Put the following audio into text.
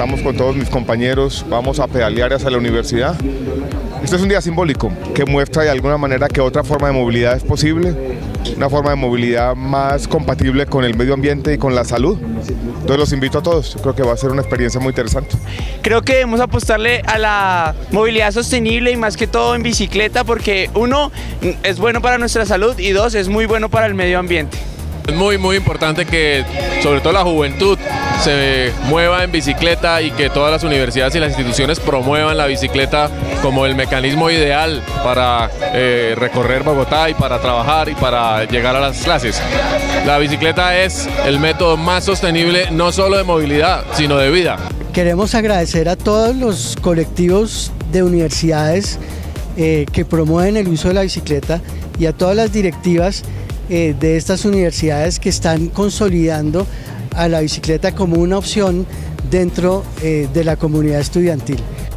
estamos con todos mis compañeros, vamos a pedalear hacia la universidad. Este es un día simbólico que muestra de alguna manera que otra forma de movilidad es posible, una forma de movilidad más compatible con el medio ambiente y con la salud. Entonces los invito a todos, yo creo que va a ser una experiencia muy interesante. Creo que debemos apostarle a la movilidad sostenible y más que todo en bicicleta, porque uno, es bueno para nuestra salud y dos, es muy bueno para el medio ambiente. Es muy importante que sobre todo la juventud se mueva en bicicleta y que todas las universidades y las instituciones promuevan la bicicleta como el mecanismo ideal para recorrer Bogotá y para trabajar y para llegar a las clases. La bicicleta es el método más sostenible no solo de movilidad, sino de vida. Queremos agradecer a todos los colectivos de universidades que promueven el uso de la bicicleta y a todas las directivas de estas universidades que están consolidando a la bicicleta como una opción dentro de la comunidad estudiantil.